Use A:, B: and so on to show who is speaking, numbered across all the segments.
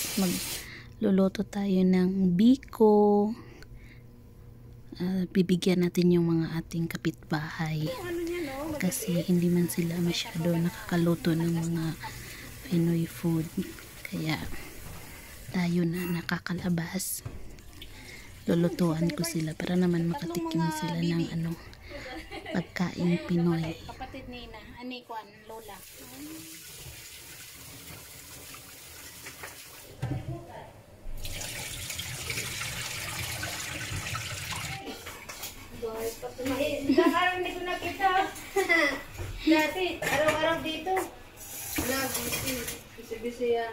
A: guys, magluluto tayo ng biko. Bibigyan natin yung mga ating kapitbahay kasi hindi man sila masyado nakakaluto ng mga Pinoy food, kaya tayo na nakakalabas. Lulutuan ko sila para naman makatikim sila ng pagkain Pinoy.
B: Kapatid ni Ina, ani kuan lola.
C: Araw hindi ko nakita. Dati, araw-araw dito. Bisi-bisi yan.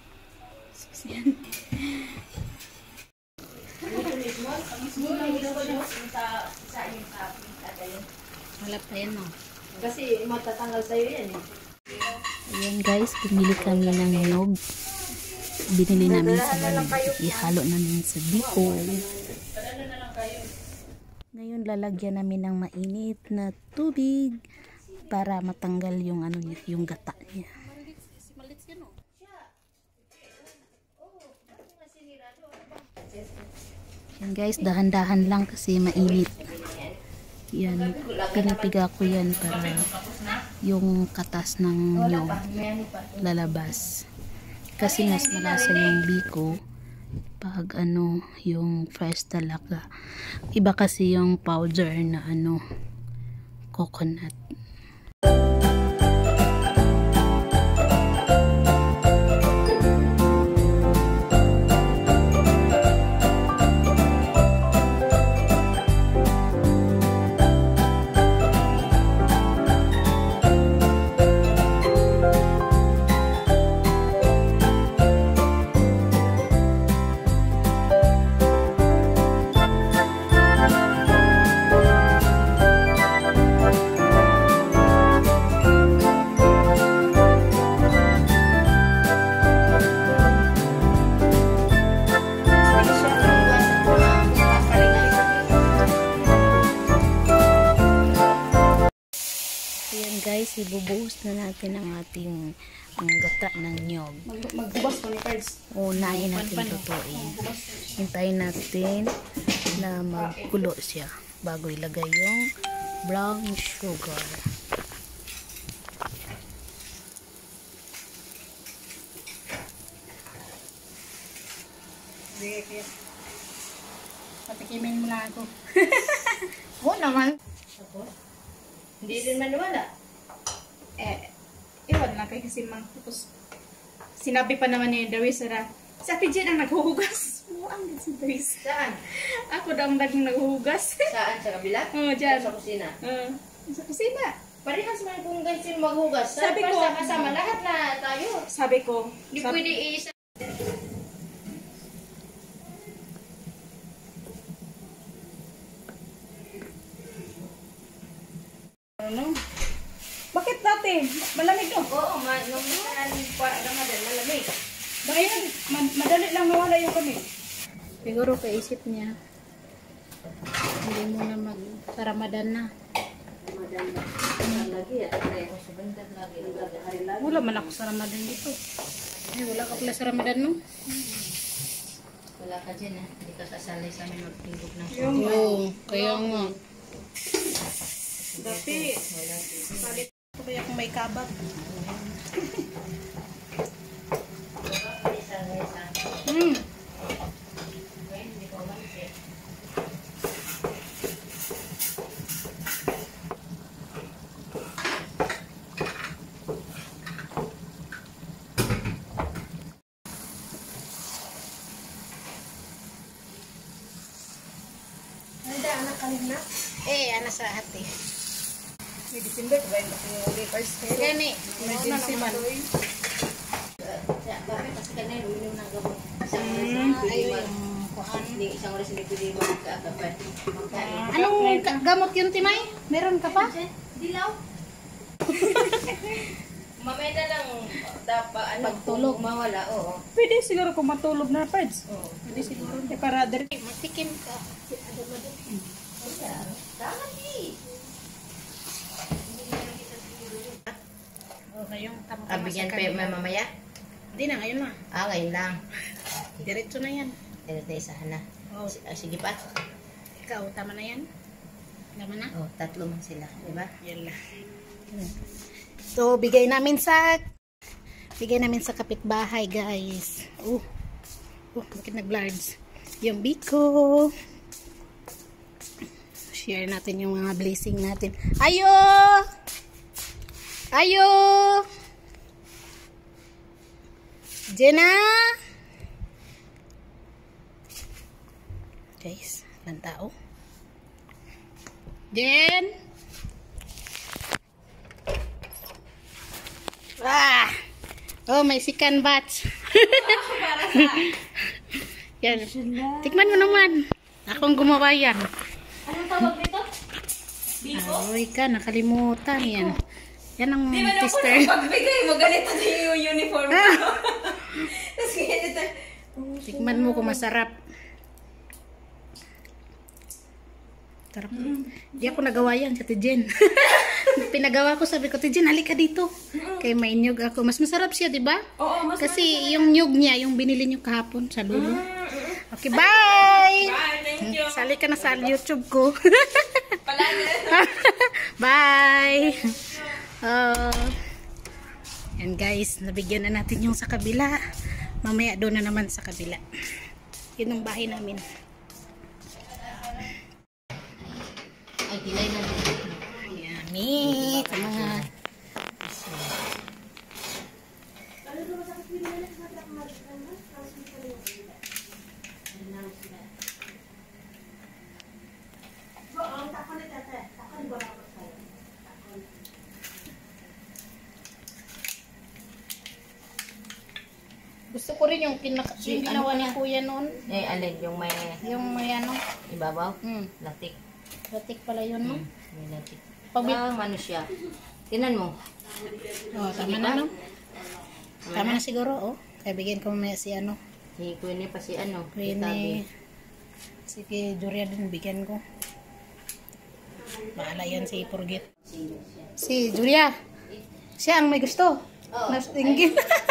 B: Wala pa yan, no?
C: Kasi matatanggal sa'yo yan eh.
A: Ayan guys, bumili kami ng nyog. Binili namin sa ihalo namin sa biko. Ngayon lalagyan namin ng mainit na tubig para matanggal yung yung gata niya. Yan guys, dahan-dahan lang kasi mainit. Yan, pinipiga ko yan para yung katas ng nyog lalabas. Kasi mas malasa yung biko pag yung fresh talaga. Iba kasi yung powder na coconut. Guys, ibubuhos na natin ang ating gata ng nyog.
B: Magbukas ko ni cards.
A: Unahin natin lutuin. Hintayin natin na magkulo siya bago ilagay yung brown sugar.
B: Patikimin mo na ako. Oo naman.
C: Hindi din maniwala.
B: Iwan lang kay kasi tapos sinabi pa naman ni Darius na si Ate Jen ang naghuhugas. Muang din si Darius.
C: Saan?
B: Ako daw ang naging naghuhugas.
C: Saan? Sa kabila?
B: Oo, dyan.
C: Sa kusina?
B: Sa kusina.
C: Parehas man kung guys yung maghugas.
B: Sabi ko,
C: kasama lahat na tayo.
B: Sabi ko,
C: Hindi pwede isa.
B: bakit dati? Malamig to.
C: Oo, nung Ramadan, malamig.
B: Ngayon, madali lang nawala yung kami. Siguro kaisip niya, hindi mo na mag-Ramadan na.
C: Ramadan na. Lagi at ako sa bandan lagi.
B: Wala man ako sa Ramadan dito. Wala ka pala sa Ramadan, no?
C: Wala ka dyan eh. Hindi ka kasali sa amin magtinggog ng
B: Oo, kaya nga. Dati, salit ko kaya kung may kabat.
C: Anak kanina?
B: Anak sa ate.
C: May December, kaya yung papers.
B: Gani, emergency man.
C: Bakit? Kasi kanina, uminom ng gamot. Isang oras hindi pwede magkakapat.
B: Anong gamot yun, Timay? Meron ka pa?
C: Dilaw. Mamaya na lang
B: pagtulog.
C: Mawala, oo.
B: Pwede siguro kung matulog na, Pards.
C: Oo.
B: Pwede siguro. Para direct. Matikim ka.
C: Dapat eh.
B: Okay, yung
C: Abigyan pa yung mamaya?
B: Hindi na, ngayon na.
C: Ngayon lang.
B: Diretso na yan.
C: Diretso na isahan na.
B: Oh,
C: Sige pa.
B: ikaw, tama na yan? Tama na?
C: Tatlo man sila. Diba?
B: Yan lang. So, bigay namin sa kapitbahay, guys. Bakit nag-blards? Yung biko. Share natin yung mga blessing natin. Ayo! Ayo! Jenna! Guys, ilang tao? Jen! Oh, may sikan batch. Yan. Tikman mo naman. Akong gumawa yan.
C: Anong tawag dito?
B: Ay ka, nakalimutan yan. Yan ang tester.
C: Pagbigay mo, ganito na yung uniform mo. Tapos ganito.
B: Tikman mo kung masarap. Sarap. Di ako nagawa yan, Kati Jen. Pinagawa ko, sabi ko, Kati Jen, halika dito. Kaya may nyug ako. Mas masarap siya, di ba?
C: Oo, mas
B: Kasi yung nyug niya, yung binili niyo kahapon sa lulo. Okay, bye!
C: Bye, thank you.
B: Sali ka na sa YouTube ko.
C: Pala
B: Bye! Yan guys, nabigyan na natin yung sa kabila. Mamaya doon na naman sa kabila. Yun ang bahay namin.
C: Ay, dilay na dito.
B: Yummy! Sa mga... Gusto ko rin yung ginawa ni Kuya noon.
C: Alin, yung
B: Yung may ano.
C: ibabaw?
B: Latik pala yun, no?
C: May latik.
B: Pag
C: Ano siya? Tinan mo.
B: Tama na, no? Tama na siguro, oh. Kaya bigyan ko mamaya si ano.
C: Si Queenie pa si ano.
B: Queenie. Sige, Juria din, bigyan ko. Bahala yan si Forget. Si Juria. Siya ang may gusto. Nastingin.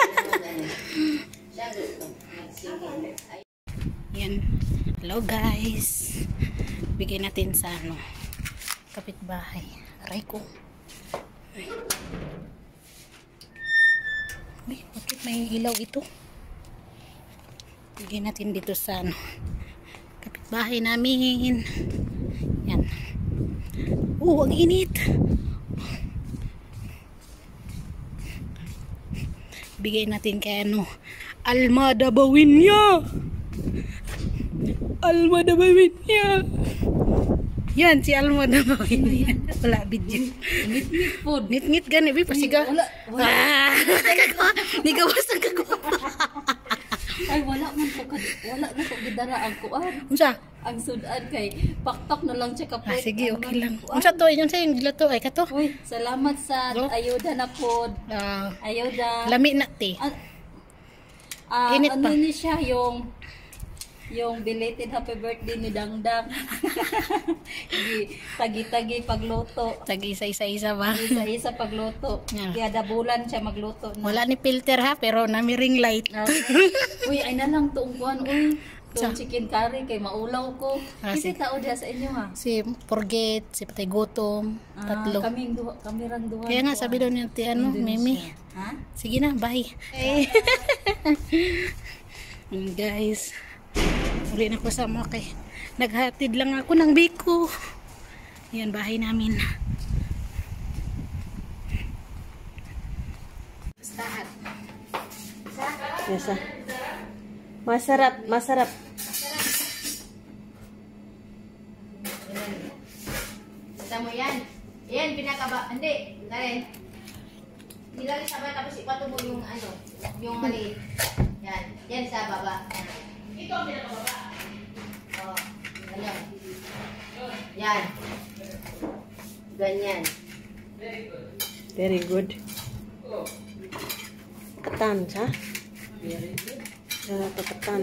B: Yan. Hello guys. Bigyan natin sa ano, kapitbahay. Aray ko. Ay, bakit may ilaw ito? Bigyan natin dito sa ano, kapitbahay namin. Yan. Ang init. Bigay natin kay ano, Almada Bawinya. Almada Bawinya. Yan, si Almada Bawinya. Wala video.
C: Ngit-ngit food.
B: Ngit-ngit gani, pasiga.
C: Wala.
B: Di ka basta ka ko.
C: Ay, wala man ko. Wala na ko gidara ang kuan.
B: Unsa?
C: Ang sudan kay paktok na lang siya kapit.
B: Sige, okay lang. Unsa to? Yun sa yung gilato ay kato.
C: Uy, salamat sa ayuda na pod. Ayuda.
B: Lami na ti. Init
C: ano
B: pa.
C: ni siya yung belated happy birthday ni Dangdang. Tagi-tagi pagluto.
B: Tagi isa-isa ba?
C: Isa-isa pagluto. Kaya dabulan siya magluto.
B: Wala ni filter ha, pero namiring light.
C: Uy, ay na lang tuong kuan. Uy, tuong chicken curry kay maulaw ko. Kasi tao diya sa inyo ha.
B: Si Forget, si Patay Gutom, tatlo.
C: Kami rang duha.
B: Kaya nga sabi daw niya ti ano, Mimi.
C: Ha?
B: Sige na, bye. Guys, uli na ko sa mga kay. Naghatid lang ako ng biko. Yan, bahay namin. Start.
C: Yes, masarap, masarap. Kita mo yan. Yan, pinakaba. Hindi, Karen. Nilagay sa baba, tapos ipato mo yung ano, yung maliit. Yan, yan sa baba. Yan. Ito ang pinakababa. Oo, ganyan. Yan. Ganyan.
D: Very good. Ketan, sa? Ketan.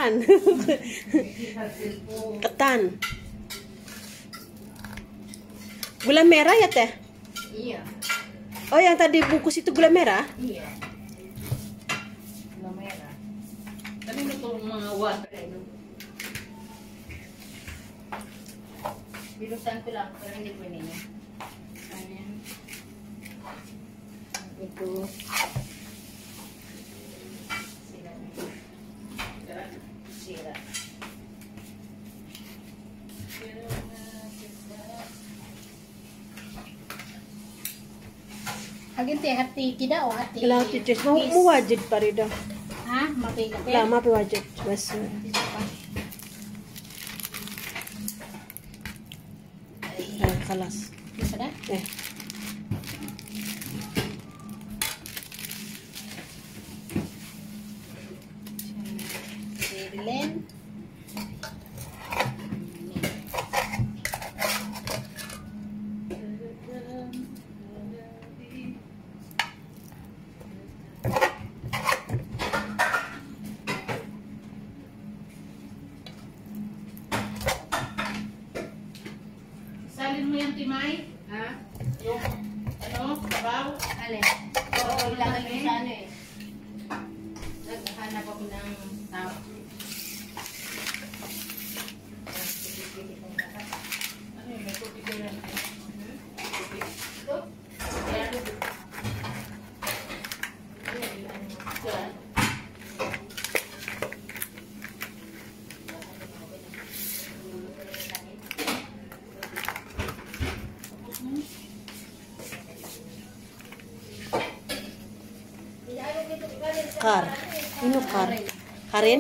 D: ketan. Ketan. Gula merah ya teh?
C: Iya.
D: Oh yang tadi bungkus itu gula merah?
C: Iya. Gula merah.
B: Kami untuk mengawat.
C: Birusan ko lang, pero hindi ko ninyo.
B: Ayan.
C: Ito. Sira.
B: Agin teh hati kida o hati.
D: Kailangan teachers. Mawajid pa rin daw.
B: Ha? Mapigat.
D: Wala, mapiwajid. Bas. Kalas.
B: Bisa dah?
D: Eh.
B: Dilen. Salin mo yung timay?
C: Ha?
B: Yung ano? Sabaw?
C: Alin? Oo, ilagay ko sa ano eh. Naghanap ako ng tao.
B: Ano yun? May cookie ko yan.
C: Ito?
B: Yan.
D: Kar. Ano kar? Karin?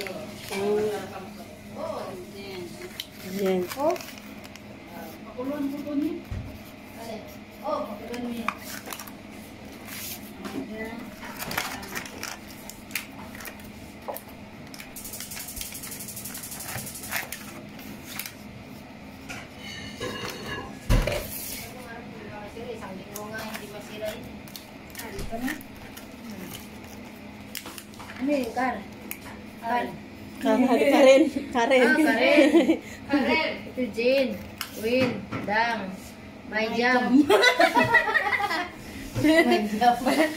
D: Yan.
B: Oh. Pakuluan po po niya.
C: Alin? Oh, pagkagan mo yan.
B: Ayan.
C: Kasi isang linggo nga hindi masira yun.
B: Dito na.
C: Ano yun, Kar? Kar?
D: Karen. Karen.
C: Ah, Karen. Karen. Ito, Jane. Win. Dang. May jam. May jam.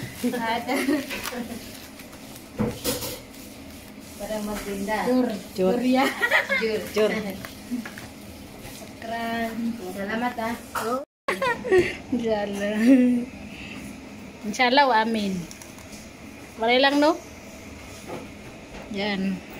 C: Para magtinda.
B: Jur.
D: Jur.
B: ya.
C: Jur.
D: Jur.
B: Keren.
C: Salamat ah.
B: Insyaallah. Insyaallah wa amin. Mari lang no. Yan.